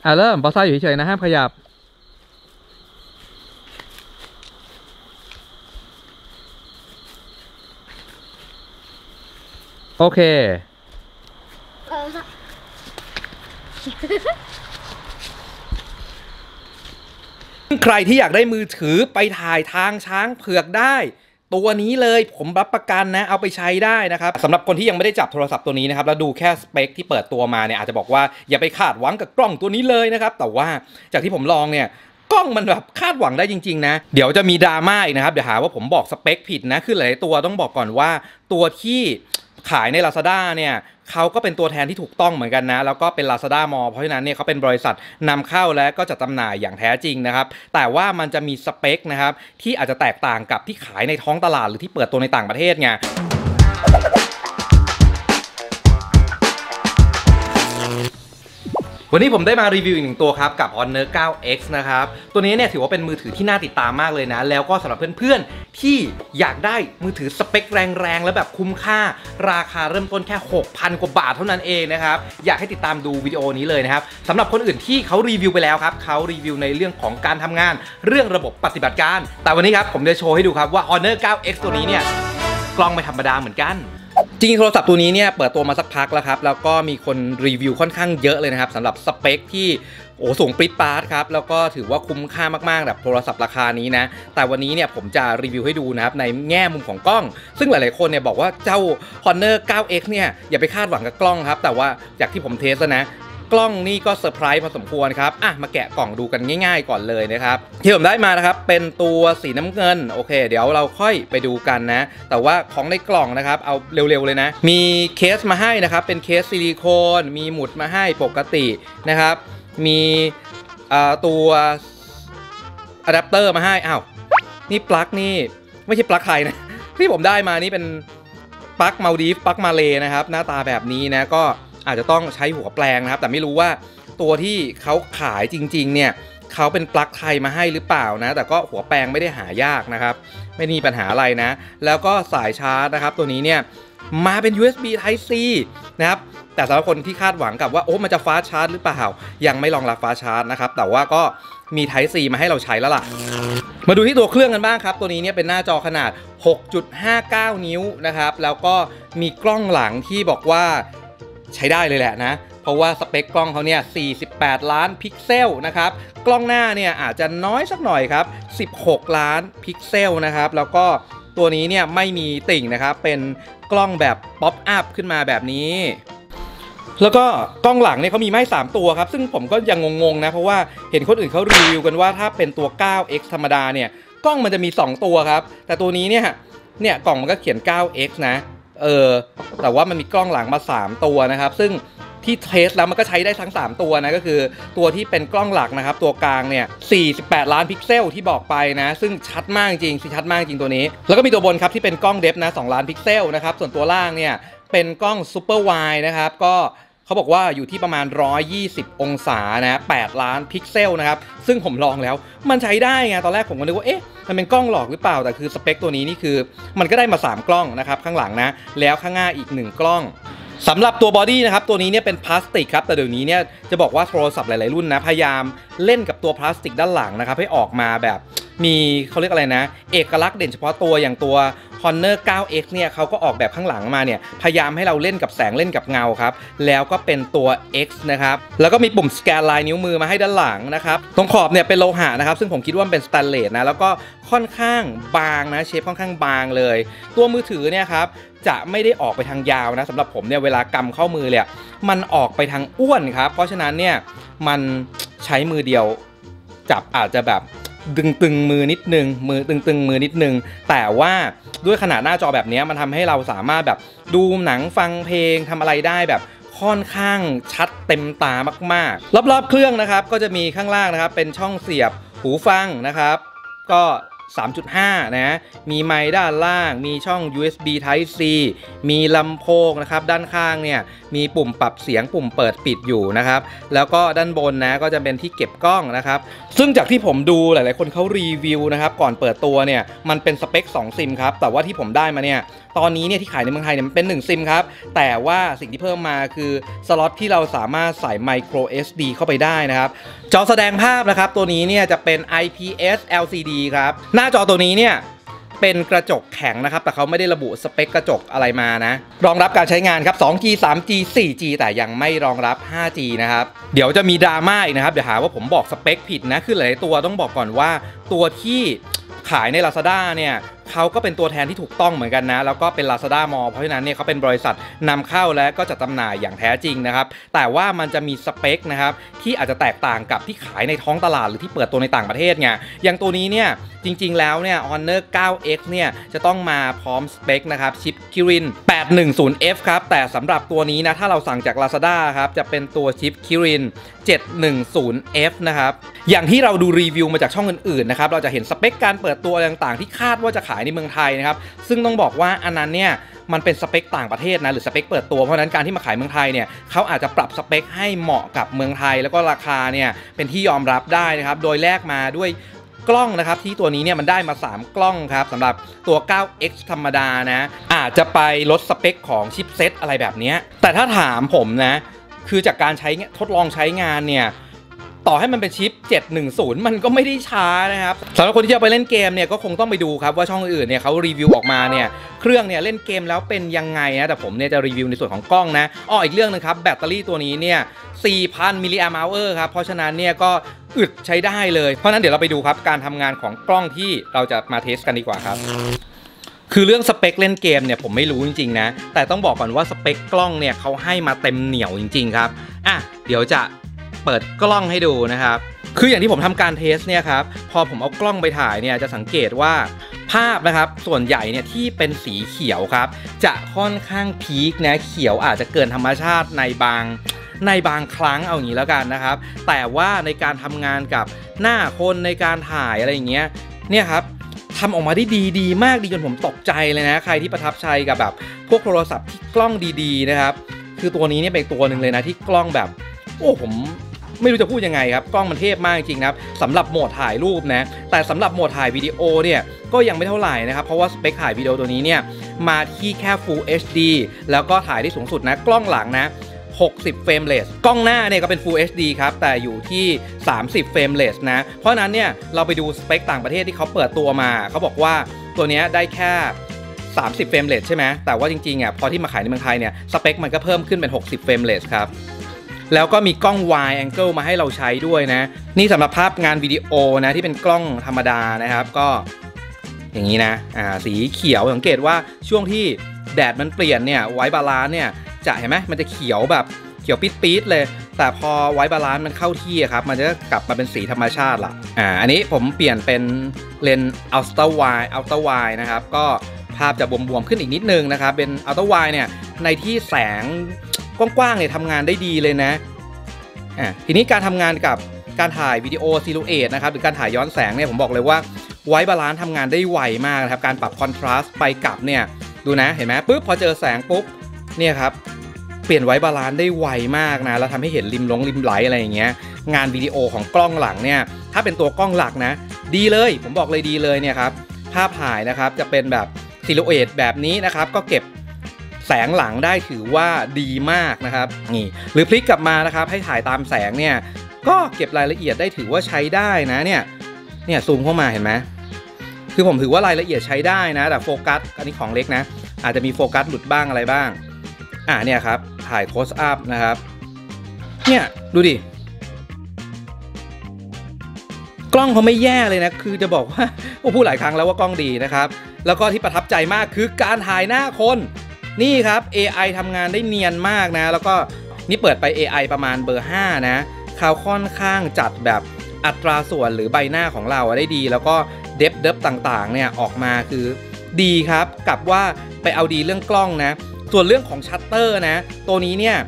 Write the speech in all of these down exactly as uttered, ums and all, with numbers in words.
อ่ะเริ่มบอสซ่าอยู่เฉยๆนะห้ามขยับโอเคใครที่อยากได้มือถือไปถ่ายทางช้างเผือกได้ตัวนี้เลยผมรับประกันนะเอาไปใช้ได้นะครับสำหรับคนที่ยังไม่ได้จับโทรศัพท์ตัวนี้นะครับแล้วดูแค่สเปคที่เปิดตัวมาเนี่ยอาจจะบอกว่าอย่าไปคาดหวังกับกล้องตัวนี้เลยนะครับแต่ว่าจากที่ผมลองเนี่ยกล้องมันแบบคาดหวังได้จริงๆนะเดี๋ยวจะมีดราม่าอีกนะครับเดี๋ยวหาว่าผมบอกสเปคผิดนะคือหลายตัวต้องบอกก่อนว่าตัวที่ขายใน Lazada เนี่ยเขาก็เป็นตัวแทนที่ถูกต้องเหมือนกันนะแล้วก็เป็น Lazada Mall เพราะฉะนั้นเนี่ยเขาเป็นบริษัทนำเข้าและก็จัดจำหน่ายอย่างแท้จริงนะครับแต่ว่ามันจะมีสเปคนะครับที่อาจจะแตกต่างกับที่ขายในท้องตลาดหรือที่เปิดตัวในต่างประเทศไงวันนี้ผมได้มารีวิวอีกหนึ่งตัวครับกับ Honor ไนน์ เอ็กซ์ นะครับตัวนี้เนี่ยถือว่าเป็นมือถือที่น่าติดตามมากเลยนะแล้วก็สำหรับเพื่อนๆที่อยากได้มือถือสเปคแรงๆและแบบคุ้มค่าราคาเริ่มต้นแค่ หกพัน กว่าบาทเท่านั้นเองนะครับอยากให้ติดตามดูวิดีโอนี้เลยนะครับสำหรับคนอื่นที่เขารีวิวไปแล้วครับเขารีวิวในเรื่องของการทำงานเรื่องระบบปฏิบัติการแต่วันนี้ครับผมจะโชว์ให้ดูครับว่า Honor ไนน์ เอ็กซ์ ตัวนี้เนี่ยกล้องไม่ธรรมดาเหมือนกันจริงโทรศัพท์ตัวนี้เนี่ยเปิดตัวมาสักพักแล้วครับแล้วก็มีคนรีวิวค่อนข้างเยอะเลยนะครับสำหรับสเปคที่โอ้สูงปริ๊ดปาร์ตครับแล้วก็ถือว่าคุ้มค่ามากๆแบบโทรศัพท์ราคานี้นะแต่วันนี้เนี่ยผมจะรีวิวให้ดูนะครับในแง่มุมของกล้องซึ่งหลายๆคนเนี่ยบอกว่าเจ้า Honor ไนน์ เอ็กซ์ เนี่ยอย่าไปคาดหวังกับกล้องครับแต่ว่าจากที่ผมเทสนะกล้องนี่ก็เซอร์ไพรส์พอสมควรครับอ่ะมาแกะกล่องดูกันง่ายๆก่อนเลยนะครับที่ผมได้มานะครับเป็นตัวสีน้ำเงินโอเคเดี๋ยวเราค่อยไปดูกันนะแต่ว่าของในกล่องนะครับเอาเร็วๆเลยนะมีเคสมาให้นะครับเป็นเคสซิลิโคนมีหมุดมาให้ปกตินะครับมีตัวอะแดปเตอร์มาให้อ้าวนี่ปลั๊กนี่ไม่ใช่ปลั๊กใครนะที่ผมได้มานี่เป็นปลั๊กมัลดีฟปลั๊กมาเลนะครับหน้าตาแบบนี้นะก็อาจจะต้องใช้หัวแปลงนะครับแต่ไม่รู้ว่าตัวที่เขาขายจริงๆเนี่ยเขาเป็นปลั๊กไทยมาให้หรือเปล่านะแต่ก็หัวแปลงไม่ได้หายากนะครับไม่มีปัญหาอะไรนะแล้วก็สายชาร์จนะครับตัวนี้เนี่ยมาเป็น ยู เอส บี Type C นะครับแต่สำหรับคนที่คาดหวังกับว่าโอ้มันจะฟาสต์ชาร์จหรือเปล่ายังไม่รองรับฟาสต์ชาร์จนะครับแต่ว่าก็มี Type C มาให้เราใช้แล้วล่ะมาดูที่ตัวเครื่องกันบ้างครับตัวนี้เนี่ยเป็นหน้าจอขนาด หกจุดห้าเก้า นิ้วนะครับแล้วก็มีกล้องหลังที่บอกว่าใช้ได้เลยแหละนะเพราะว่าสเปคกล้องเขาเนี่ยสี่สิบแปดล้านพิกเซลนะครับกล้องหน้าเนี่ยอาจจะน้อยสักหน่อยครับสิบหกล้านพิกเซลนะครับแล้วก็ตัวนี้เนี่ยไม่มีติ่งนะครับเป็นกล้องแบบป๊อปอัพขึ้นมาแบบนี้แล้วก็กล้องหลังเนี่ยเขามีมาให้สามตัวครับซึ่งผมก็ยังงงๆนะเพราะว่าเห็นคนอื่นเขารีวิวกันว่าถ้าเป็นตัว ไนน์ เอ็กซ์ ธรรมดาเนี่ยกล้องมันจะมีสองตัวครับแต่ตัวนี้เนี่ยเนี่ยกล่องมันก็เขียน ไนน์ เอ็กซ์ นะเออแต่ว่ามันมีกล้องหลังมาสามตัวนะครับซึ่งที่เทสแล้วมันก็ใช้ได้ทั้งสามตัวนะก็คือตัวที่เป็นกล้องหลักนะครับตัวกลางเนี่ยสี่สิบแปดล้านพิกเซลที่บอกไปนะซึ่งชัดมากจริงชัดมากจริงตัวนี้แล้วก็มีตัวบนครับที่เป็นกล้องเดฟนะสองล้านพิกเซลนะครับส่วนตัวล่างเนี่ยเป็นกล้องซูเปอร์ไวด์นะครับก็เขาบอกว่าอยู่ที่ประมาณหนึ่งร้อยยี่สิบองศานะแปดล้านพิกเซลนะครับซึ่งผมลองแล้วมันใช้ได้ไงตอนแรกผมก็นึกว่าเอ๊ะมันเป็นกล้องหลอกหรือเปล่าแต่คือสเปคตัวนี้นี่คือมันก็ได้มาสามกล้องนะครับข้างหลังนะแล้วข้างหน้าอีกหนึ่งกล้องสำหรับตัวบอดี้นะครับตัวนี้เนี่ยเป็นพลาสติกครับแต่เดี๋ยวนี้เนี่ยจะบอกว่าโทรศัพท์หลายๆรุ่นนะพยายามเล่นกับตัวพลาสติกด้านหลังนะครับให้ออกมาแบบมีเขาเรียกอะไรนะเอกลักษณ์เด่นเฉพาะตัวอย่างตัว Honor ไนน์ เอ็กซ์ เนี่ยเขาก็ออกแบบข้างหลังมาเนี่ยพยายามให้เราเล่นกับแสงเล่นกับเงาครับแล้วก็เป็นตัว X นะครับแล้วก็มีปุ่มสแกนลายนิ้วมือมาให้ด้านหลังนะครับตรงขอบเนี่ยเป็นโลหะนะครับซึ่งผมคิดว่าเป็นสแตนเลสนะแล้วก็ค่อนข้างบางนะเชฟค่อนข้างบางเลยตัวมือถือเนี่ยครับจะไม่ได้ออกไปทางยาวนะสำหรับผมเนี่ยเวลากำเข้ามือเนี่ยมันออกไปทางอ้วนครับเพราะฉะนั้นเนี่ยมันใช้มือเดียวจับอาจจะแบบดึงตึงมือนิดนึงมือตึงตึงมือนิดนึงแต่ว่าด้วยขนาดหน้าจอแบบนี้มันทำให้เราสามารถแบบดูหนังฟังเพลงทำอะไรได้แบบค่อนข้างชัดเต็มตามากๆรอบๆเครื่องนะครับก็จะมีข้างล่างนะครับเป็นช่องเสียบหูฟังนะครับก็สามจุดห้า นะมีไมค์ด้านล่างมีช่อง ยู เอส บี Type C มีลำโพงนะครับด้านข้างเนี่ยมีปุ่มปรับเสียงปุ่มเปิดปิดอยู่นะครับแล้วก็ด้านบนนะก็จะเป็นที่เก็บกล้องนะครับซึ่งจากที่ผมดูหลายๆคนเขารีวิวนะครับก่อนเปิดตัวเนี่ยมันเป็นสเปคสองซิมครับแต่ว่าที่ผมได้มาเนี่ยตอนนี้เนี่ยที่ขายในเมืองไทยเนี่ยมันเป็นหนึ่งซิมครับแต่ว่าสิ่งที่เพิ่มมาคือสล็อตที่เราสามารถใส่ Micro เอส ดี เข้าไปได้นะครับจอแสดงภาพนะครับตัวนี้เนี่ยจะเป็น ไอ พี เอส แอล ซี ดี ครับหน้าจอตัวนี้เนี่ยเป็นกระจกแข็งนะครับแต่เขาไม่ได้ระบุสเปคกระจกอะไรมานะรองรับการใช้งานครับ สองจี สามจี สี่จี แต่ยังไม่รองรับ ห้าจี นะครับเดี๋ยวจะมีดราม่าอีกนะครับเดี๋ยวหาว่าผมบอกสเปคผิดนะคือหลายตัวต้องบอกก่อนว่าตัวที่ขายใน Lazada เนี่ยเขาก็เป็นตัวแทนที่ถูกต้องเหมือนกันนะแล้วก็เป็น Lazada Mall เพราะฉะนั้นเนี่ยเขาเป็นบริษัทนำเข้าและก็จัดจำหน่ายอย่างแท้จริงนะครับแต่ว่ามันจะมีสเปคนะครับที่อาจจะแตกต่างกับที่ขายในท้องตลาดหรือที่เปิดตัวในต่างประเทศไงอย่างตัวนี้เนี่ยจริงๆแล้วเนี่ย Honor ไนน์ เอ็กซ์ เนี่ยจะต้องมาพร้อมสเปคนะครับชิป Kirin แปดหนึ่งศูนย์ เอฟ ครับแต่สำหรับตัวนี้นะถ้าเราสั่งจาก Lazada ครับจะเป็นตัวชิป Kirin เจ็ดหนึ่งศูนย์ เอฟ นะครับอย่างที่เราดูรีวิวมาจากช่องอื่นๆนะครับเราจะเห็นสเปคการเปิดตัวต่างๆที่คาดว่าจะขายในเมืองไทยนะครับซึ่งต้องบอกว่าอันนั้นเนี่ยมันเป็นสเปคต่างประเทศนะหรือสเปคเปิดตัวเพราะนั้นการที่มาขายเมืองไทยเนี่ยเขาอาจจะปรับสเปคให้เหมาะกับเมืองไทยแล้วก็ราคาเนี่ยเป็นที่ยอมรับได้นะครับโดยแลกมาด้วยกล้องนะครับที่ตัวนี้เนี่ยมันได้มาสามกล้องครับสำหรับตัว ไนน์ เอ็กซ์ ธรรมดานะอาจจะไปลดสเปคของชิปเซตอะไรแบบนี้แต่ถ้าถามผมนะคือจากการใช้ทดลองใช้งานเนี่ยต่อให้มันเป็นชิปเจ็ดหนึ่งศูนย์มันก็ไม่ได้ช้านะครับสำหรับคนที่จะไปเล่นเกมเนี่ยก็คงต้องไปดูครับว่าช่องอื่นเนี่ยเขารีวิวออกมาเนี่ยเครื่องเนี่ยเล่นเกมแล้วเป็นยังไงนะแต่ผมเนี่ยจะรีวิวในส่วนของกล้องนะอ้ออีกเรื่องนึงครับแบตเตอรี่ตัวนี้เนี่ย สี่พัน มิลลิแอมป์ อาวอร์ ครับเพราะฉะนั้นเนี่ยก็อึดใช้ได้เลยเพราะนั้นเดี๋ยวเราไปดูครับการทำงานของกล้องที่เราจะมาเทสกันดีกว่าครับคือเรื่องสเปคเล่นเกมเนี่ยผมไม่รู้จริงๆนะแต่ต้องบอกก่อนว่าสเปคกล้องเนี่ยเขาให้มาเต็มเหนียวจริงๆครับอ่ะเดี๋ยวจะเปิดกล้องให้ดูนะครับคืออย่างที่ผมทำการเทสเนี่ยครับพอผมเอากล้องไปถ่ายเนี่ยจะสังเกตว่าภาพนะครับส่วนใหญ่เนี่ยที่เป็นสีเขียวครับจะค่อนข้างพีคนะเขียวอาจจะเกินธรรมชาติในบางในบางครั้งเอาอย่างนี้แล้วกันนะครับแต่ว่าในการทำงานกับหน้าคนในการถ่ายอะไรอย่างเงี้ยเนี่ยครับทำออกมาได้ดีดีมากดีจนผมตกใจเลยนะใครที่ประทับใจกับแบบพวกโทรศัพท์ที่กล้องดีๆนะครับคือตัวนี้เนี่ยเป็นตัวหนึ่งเลยนะที่กล้องแบบโอ้ผมไม่รู้จะพูดยังไงครับกล้องมันเทพมากจริงนะครับสำหรับโหมดถ่ายรูปนะแต่สำหรับโหมดถ่ายวิดีโอเนี่ยก็ยังไม่เท่าไหร่นะครับเพราะว่าสเปคถ่ายวิดีโอตัวนี้เนี่ยมาที่แค่ Full เอช ดี แล้วก็ถ่ายได้สูงสุดนะกล้องหลังนะหกสิบเฟรมเรทกล้องหน้าเนี่ยก็เป็น Full เอช ดี ครับแต่อยู่ที่สามสิบเฟรมเรทนะเพราะนั้นเนี่ยเราไปดูสเปคต่างประเทศที่เขาเปิดตัวมาเขาบอกว่าตัวนี้ได้แค่สามสิบเฟรมเรทใช่ไหมแต่ว่าจริงๆอ่ะพอที่มาขายในเมืองไทยเนี่ยสเปคมันก็เพิ่มขึ้นเป็นหกสิบเฟรมเรทครับแล้วก็มีกล้อง Wide Angle มาให้เราใช้ด้วยนะนี่สำหรับภาพงานวิดีโอนะที่เป็นกล้องธรรมดานะครับก็อย่างนี้นะอ่าสีเขียวสังเกตว่าช่วงที่แดดมันเปลี่ยนเนี่ยไวท์บาลานซ์เนี่ยจะเห็นไหมมันจะเขียวแบบเขียวปี๊ดๆเลยแต่พอไวท์บาลานซ์มันเข้าที่ครับมันจะกลับมาเป็นสีธรรมชาติละอ่าอันนี้ผมเปลี่ยนเป็นเลนส์ Ultra Wide Ultra Wide นะครับก็ภาพจะบวมๆขึ้นอีกนิดนึงนะครับเป็น Ultra Wide เนี่ยในที่แสงกว้างๆเนี่ยทำงานได้ดีเลยนะอ่ะทีนี้การทำงานกับการถ่ายวิดีโอซิลูเอทนะครับหรือการถ่ายย้อนแสงเนี่ยผมบอกเลยว่าไวท์บาลานซ์ทำงานได้ไวมากนะครับการปรับคอนทราสต์ไปกลับเนี่ยดูนะเห็นไหมปุ๊บพอเจอแสงปุ๊บเนี่ยครับเปลี่ยนไวท์บาลานซ์ได้ไวมากนะแล้วทำให้เห็นริมลงริมไหลอะไรอย่างเงี้ยงานวิดีโอของกล้องหลังเนี่ยถ้าเป็นตัวกล้องหลักนะดีเลยผมบอกเลยดีเลยเนี่ยครับภาพถ่ายนะครับจะเป็นแบบซิลูเอทแบบนี้นะครับก็เก็บแสงหลังได้ถือว่าดีมากนะครับนี่หรือพลิกกลับมานะครับให้ถ่ายตามแสงเนี่ยก็เก็บรายละเอียดได้ถือว่าใช้ได้นะเนี่ยเนี่ยซูมเข้ามาเห็นไหมคือผมถือว่ารายละเอียดใช้ได้นะแต่โฟกัสอันนี้ของเล็กนะอาจจะมีโฟกัสหลุดบ้างอะไรบ้างอ่าเนี่ยครับถ่ายโคสอัพนะครับเนี่ยดูดิกล้องเขาไม่แย่เลยนะคือจะบอกว่าผมพูดหลายครั้งแล้วว่ากล้องดีนะครับแล้วก็ที่ประทับใจมากคือการถ่ายหน้าคนนี่ครับ เอ ไอ ทำงานได้เนียนมากนะแล้วก็นี่เปิดไป เอ ไอ ประมาณเบอร์ห้านะเขาค่อนข้างจัดแบบอัตราส่วนหรือใบหน้าของเราได้ดีแล้วก็เดฟเดฟต่างๆเนี่ยออกมาคือดีครับกับว่าไปเอาดีเรื่องกล้องนะส่วนเรื่องของชัตเตอร์นะตัวนี้เนี่ย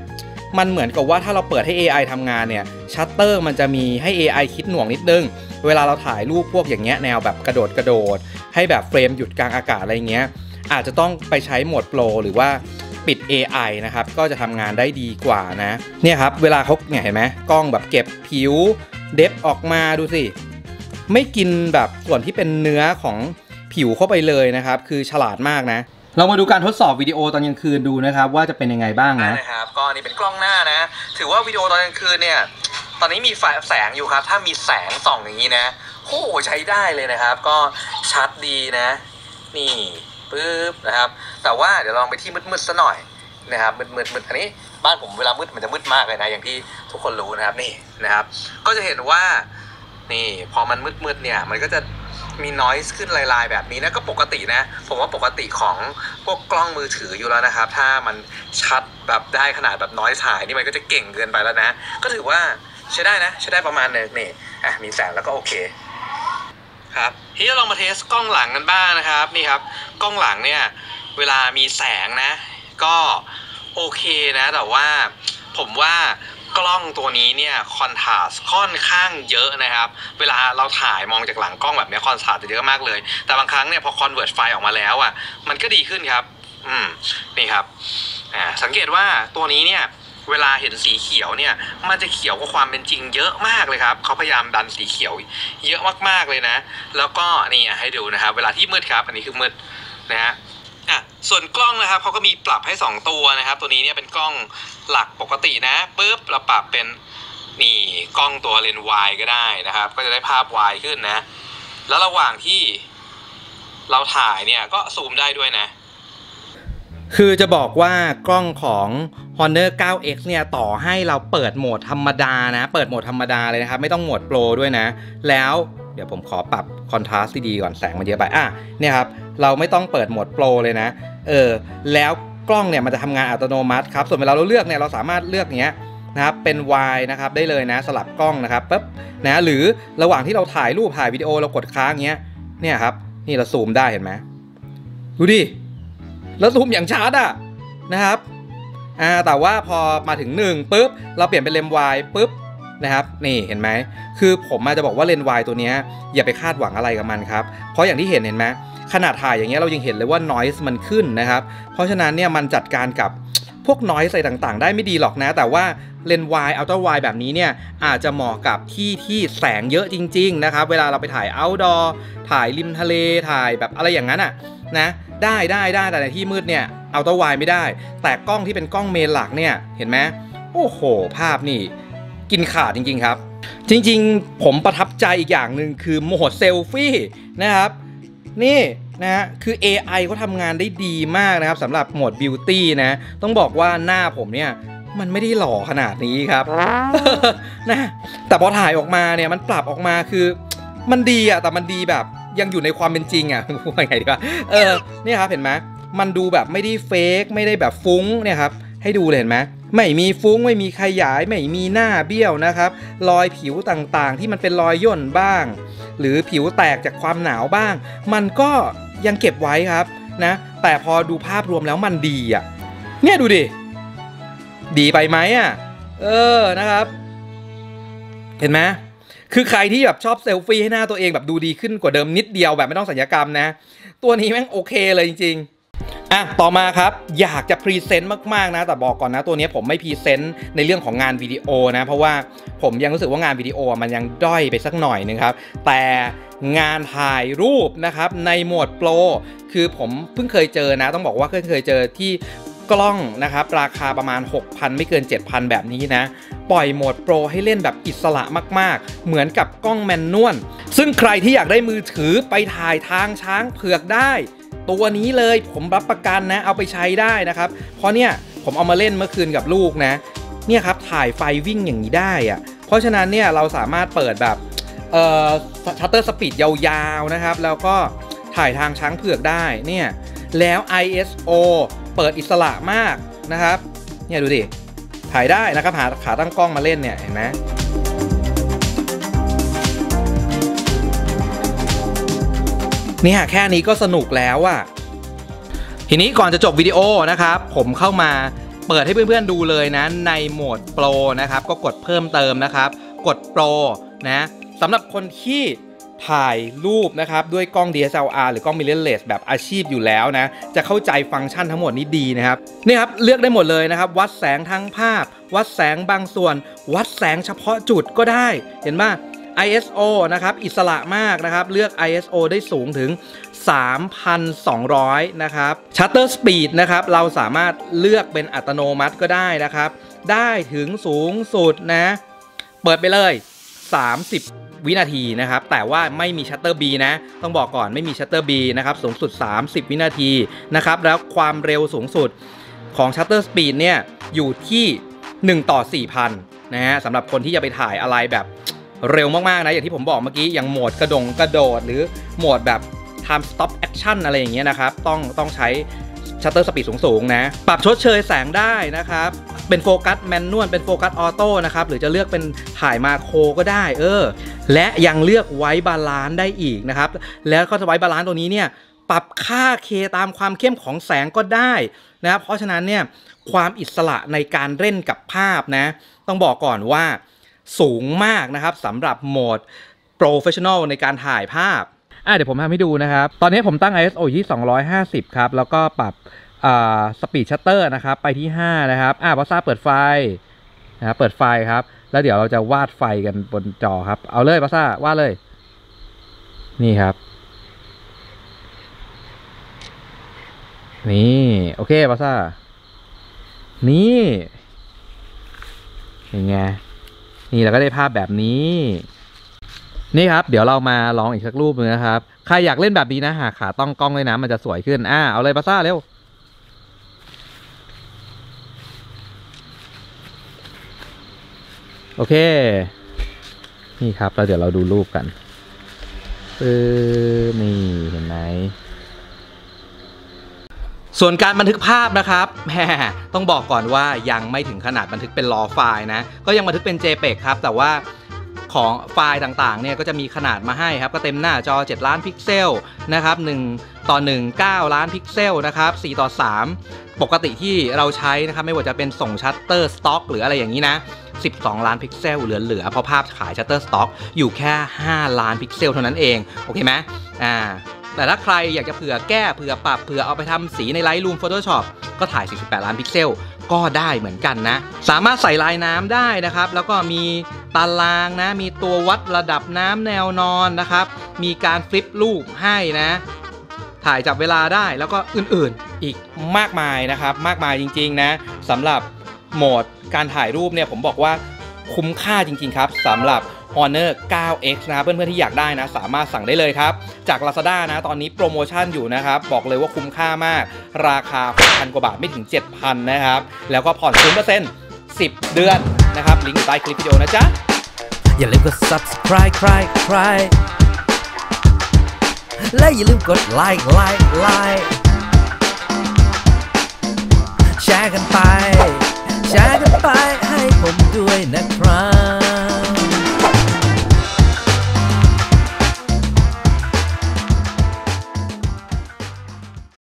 มันเหมือนกับว่าถ้าเราเปิดให้ เอ ไอ ทำงานเนี่ยชัตเตอร์มันจะมีให้ เอ ไอ คิดหน่วงนิดนึงเวลาเราถ่ายรูปพวกอย่างเงี้ยแนวแบบกระโดดกระโดดให้แบบเฟรมหยุดกลางอากาศอะไรเงี้ยอาจจะต้องไปใช้โหมดโปรหรือว่าปิด เอ ไอ นะครับก็จะทำงานได้ดีกว่านะเนี่ยครับเวลาเขาเนี่ยเห็นไหมกล้องแบบเก็บผิวเดฟออกมาดูสิไม่กินแบบส่วนที่เป็นเนื้อของผิวเข้าไปเลยนะครับคือฉลาดมากนะเรามาดูการทดสอบวิดีโอตอนกลางคืนดูนะครับว่าจะเป็นยังไงบ้างนะนะครับก็นี่เป็นกล้องหน้านะถือว่าวิดีโอตอนกลางคืนเนี่ยตอนนี้มีไฟแสงอยู่ครับถ้ามีแสงส่องอย่างนี้นะโอ้ใช้ได้เลยนะครับก็ชัดดีนะนี่ปึ๊บนะครับแต่ว่าเดี๋ยวลองไปที่มืดๆซะหน่อยนะครับมืดๆมืดอันนี้บ้านผมเวลามืดมันจะมืดมากเลยนะอย่างที่ทุกคนรู้นะครับนี่นะครับก็จะเห็นว่านี่พอมันมืดๆเนี่ยมันก็จะมีนอยส์ขึ้นลายๆแบบนี้นะก็ปกตินะผมว่าปกติของพวกกล้องมือถืออยู่แล้วนะครับถ้ามันชัดแบบได้ขนาดแบบนอยส์หายนี่มันก็จะเก่งเกินไปแล้วนะก็ถือว่าใช้ได้นะใช้ได้ประมาณนึงนี่อ่ะมีแสงแล้วก็โอเคครับทีนี้เราลองมาเทสกล้องหลังกันบ้างนะครับนี่ครับกล้องหลังเนี่ยเวลามีแสงนะก็โอเคนะแต่ว่าผมว่ากล้องตัวนี้เนี่ยคอนทราสต์ค่อนข้างเยอะนะครับเวลาเราถ่ายมองจากหลังกล้องแบบนี้คอนทราสต์จะเยอะมากเลยแต่บางครั้งเนี่ยพอคอนเวิร์ตไฟล์ออกมาแล้วอ่ะมันก็ดีขึ้นครับอืมนี่ครับอ่าสังเกตว่าตัวนี้เนี่ยเวลาเห็นสีเขียวเนี่ยมันจะเขียวกว่าความเป็นจริงเยอะมากเลยครับเขาพยายามดันสีเขียวเยอะมากๆเลยนะแล้วก็นี่ให้ดูนะครับเวลาที่มืดครับอันนี้คือมืดนะฮะอ่ะส่วนกล้องนะครับเขาก็มีปรับให้สองตัวนะครับตัวนี้เนี่ยเป็นกล้องหลักปกตินะปุ๊บเราปรับเป็นนี่กล้องตัวเลนส์วายก็ได้นะครับก็จะได้ภาพวายขึ้นนะแล้วระหว่างที่เราถ่ายเนี่ยก็ซูมได้ด้วยนะคือจะบอกว่ากล้องของ Honor ไนน์ เอ็กซ์ เนี่ยต่อให้เราเปิดโหมดธรรมดานะเปิดโหมดธรรมดาเลยนะครับไม่ต้องโหมดโปรด้วยนะแล้วเดี๋ยวผมขอปรับคอนทราสต์ดีๆก่อนแสงมันเยอะไปอ่ะเนี่ยครับเราไม่ต้องเปิดโหมดโปรเลยนะเออแล้วกล้องเนี่ยมันจะทำงานอัตโนมัติครับส่วนเวลาเราเลือกเนี่ยเราสามารถเลือกอย่างเงี้ยนะครับเป็น Y นะครับได้เลยนะสลับกล้องนะครับปุ๊บนะหรือระหว่างที่เราถ่ายรูปถ่ายวิดีโอเรากดค้างเงี้ยเนี่ยครับนี่เราซูมได้เห็นไหมดูดิแล้วซูมอย่างชัดอ่ะนะครับอ่าแต่ว่าพอมาถึงหนึ่งปุ๊บเราเปลี่ยนเป็นเลนส์ Y ปุ๊บนะครับนี่เห็นไหมคือผมมาจะบอกว่าเลนส์ Y ตัวนี้อย่าไปคาดหวังอะไรกับมันครับเพราะอย่างที่เห็นเห็นไหมขนาดถ่ายอย่างเงี้ยเรายังเห็นเลยว่า noise มันขึ้นนะครับเพราะฉะนั้นเนี่ยมันจัดการกับพวก noise อะไรต่างๆได้ไม่ดีหรอกนะแต่ว่าเลนส์ Y ultra wide แบบนี้เนี่ยอาจจะเหมาะกับที่ที่แสงเยอะจริงๆนะครับเวลาเราไปถ่าย outdoor ถ่ายริมทะเลถ่ายแบบอะไรอย่างนั้นอ่ะนะได้ได้ได้แต่ในที่มืดเนี่ยอัลตร้าไวด์ไม่ได้แต่กล้องที่เป็นกล้องเมนหลักเนี่ยเห็นไหมโอ้โหภาพนี่กินขาดจริงๆครับจริงๆผมประทับใจอีกอย่างหนึ่งคือโหมดเซลฟี่นะครับนี่นะฮะคือ เอ ไอ เขาทำงานได้ดีมากนะครับสำหรับโหมดบิวตี้นะต้องบอกว่าหน้าผมเนี่ยมันไม่ได้หล่อขนาดนี้ครับ นะแต่พอถ่ายออกมาเนี่ยมันปรับออกมาคือมันดีอะแต่มันดีแบบยังอยู่ในความเป็นจริงอ่ะพูดยังไงดีวะเออเนี่ยครับเห็นไหมมันดูแบบไม่ได้เฟกไม่ได้แบบฟุ้งเนี่ยครับให้ดูเลยเห็นไหมไม่มีฟุ้งไม่มีขยายไม่มีหน้าเบี้ยวนะครับรอยผิวต่างๆที่มันเป็นรอยย่นบ้างหรือผิวแตกจากความหนาวบ้างมันก็ยังเก็บไว้ครับนะแต่พอดูภาพรวมแล้วมันดีอ่ะเนี่ยดูดิดีไปไหมอ่ะเออนะครับเห็นไหมคือใครที่แบบชอบเซลฟี่ให้หน้าตัวเองแบบดูดีขึ้นกว่าเดิมนิดเดียวแบบไม่ต้องศัลยกรรมนะตัวนี้แม่งโอเคเลยจริงๆอ่ะต่อมาครับอยากจะพรีเซนต์มากๆนะแต่บอกก่อนนะตัวนี้ผมไม่พรีเซนต์ในเรื่องของงานวิดีโอนะเพราะว่าผมยังรู้สึกว่างานวิดีโอมันยังด้อยไปสักหน่อยนึงครับแต่งานถ่ายรูปนะครับในโหมดโปรคือผมเพิ่งเคยเจอนะต้องบอกว่าเคยเจอที่กล้องนะครับราคาประมาณ หกพัน ไม่เกิน เจ็ดพัน แบบนี้นะปล่อยโหมดโปรให้เล่นแบบอิสระมากๆเหมือนกับกล้องแมนนวลซึ่งใครที่อยากได้มือถือไปถ่ายทางช้างเผือกได้ตัวนี้เลยผมรับประกันนะเอาไปใช้ได้นะครับเพราะเนี่ยผมเอามาเล่นเมื่อคืนกับลูกนะเนี่ยครับถ่ายไฟวิ่งอย่างนี้ได้อะเพราะฉะนั้นเนี่ยเราสามารถเปิดแบบเอ่อชัตเตอร์สปีดยาวๆนะครับแล้วก็ถ่ายทางช้างเผือกได้เนี่ยแล้ว ไอ เอส โอ เปิดอิสระมากนะครับเนี่ยดูดิถ่ายได้นะครับหาขาตั้งกล้องมาเล่นเนี่ยเห็นไหมเนี่ยแค่นี้ก็สนุกแล้วอะทีนี้ก่อนจะจบวิดีโอนะครับผมเข้ามาเปิดให้เพื่อนๆดูเลยนะในโหมดโปรนะครับก็กดเพิ่มเติมนะครับกดโปรนะสำหรับคนที่ถ่ายรูปนะครับด้วยกล้อง ดี เอส แอล อาร์ หรือกล้อง mirrorless แบบอาชีพอยู่แล้วนะจะเข้าใจฟังก์ชันทั้งหมดนี้ดีนะครับนี่ครับเลือกได้หมดเลยนะครับวัดแสงทั้งภาพวัดแสงบางส่วนวัดแสงเฉพาะจุดก็ได้เห็นไหม ไอ เอส โอ นะครับอิสระมากนะครับเลือก ไอ เอส โอ ได้สูงถึง สามพันสองร้อย นะครับ Shutter Speed นะครับเราสามารถเลือกเป็นอัตโนมัติก็ได้นะครับได้ถึงสูงสุดนะเปิดไปเลยสามสิบวินาทีนะครับแต่ว่าไม่มี Shutter B นะต้องบอกก่อนไม่มี Shutter B นะครับสูงสุดสามสิบวินาทีนะครับแล้วความเร็วสูงสุดของ Shutter Speed เนี่ยอยู่ที่หนึ่งต่อสี่พันนะฮะสำหรับคนที่จะไปถ่ายอะไรแบบเร็วมากๆนะอย่างที่ผมบอกเมื่อกี้อย่างโหมดกระดงกระโดดหรือโหมดแบบ time stop action อะไรอย่างเงี้ยนะครับต้องต้องใช้ Shutter Speed สูงๆนะปรับชดเชยแสงได้นะครับเป็นโฟกัสแมนนวลเป็นโฟกัสออโต้นะครับหรือจะเลือกเป็นถ่ายมาโครก็ได้เออและยังเลือกไว้บาลานซ์ได้อีกนะครับแล้วก็ไว้บาลานซ์ตัวนี้เนี่ยปรับค่า K ตามความเข้มของแสงก็ได้นะครับเพราะฉะนั้นเนี่ยความอิสระในการเล่นกับภาพนะต้องบอกก่อนว่าสูงมากนะครับสำหรับโหมด Professional ในการถ่ายภาพอ่ะเดี๋ยวผมทำให้ดูนะครับตอนนี้ผมตั้ง ไอ เอส โอ อยู่ที่สองร้อยห้าสิบครับแล้วก็ปรับอ่า Speed Shutter นะครับไปที่ห้านะครับอ่ะบอสซ่าเปิดไฟนะครับเปิดไฟครับแล้วเดี๋ยวเราจะวาดไฟกันบนจอครับเอาเลยบอสซ่าวาดเลยนี่ครับนี่โอเคบอสซ่านี่ยังไงนี่เราก็ได้ภาพแบบนี้นี่ครับเดี๋ยวเรามาลองอีกสักรูปนึงนะครับใครอยากเล่นแบบนี้นะหาขาต้องกล้องเลยนะมันจะสวยขึ้นอ่าเอาเลยบอสซ่าเร็วโอเคนี่ครับแล้วเดี๋ยวเราดูรูปกันเออนี่เห็นไหมส่วนการบันทึกภาพนะครับแหมต้องบอกก่อนว่ายังไม่ถึงขนาดบันทึกเป็น raw ไฟล์นะก็ยังบันทึกเป็น เจ พี อี จี ครับแต่ว่าของไฟล์ต่างๆเนี่ยก็จะมีขนาดมาให้ครับก็เต็มหน้าจอเจ็ดล้านพิกเซลนะครับหนึ่งต่อหนึ่ง เก้าล้านพิกเซลนะครับสี่ต่อสามปกติที่เราใช้นะครับไม่ว่าจะเป็นส่งชัตเตอร์สต็อกหรืออะไรอย่างนี้นะสิบสองล้านพิกเซลเหลือๆเพราะภาพขายชัตเตอร์สต็อกอยู่แค่ห้าล้านพิกเซลเท่านั้นเองโอเคไหมอ่าแต่ถ้าใครอยากจะเผื่อแก้เผื่อปรับเผื่อเอาไปทำสีใน Lightroom Photoshop ก็ถ่ายสี่สิบแปดล้านพิกเซลก็ได้เหมือนกันนะสามารถใส่ลายน้ำได้นะครับแล้วก็มีตารางนะมีตัววัดระดับน้ำแนวนอนนะครับมีการฟลิปรูปให้นะถ่ายจับเวลาได้แล้วก็อื่นๆอีกมากมายนะครับมากมายจริงๆนะสำหรับโหมดการถ่ายรูปเนี่ยผมบอกว่าคุ้มค่าจริงๆครับสำหรับ Honor ไนน์ เอ็กซ์ นะเพื่อนๆที่อยากได้นะสามารถสั่งได้เลยครับจาก Lazada นะตอนนี้โปรโมชั่นอยู่นะครับบอกเลยว่าคุ้มค่ามากราคา หกพัน กว่าบาทไม่ถึง เจ็ดพัน นะครับแล้วก็ผ่อน ศูนย์เปอร์เซ็นต์ สิบเดือนนะครับลิงก์อยู่ใต้คลิปวิดีโอนะจ๊ะอย่าลืมกด subscribe ใครใครและอย่าลืมกดไลค์ไลค์ไลค์แชร์กันไปแชร์กันไปให้ผมด้วยนะครับ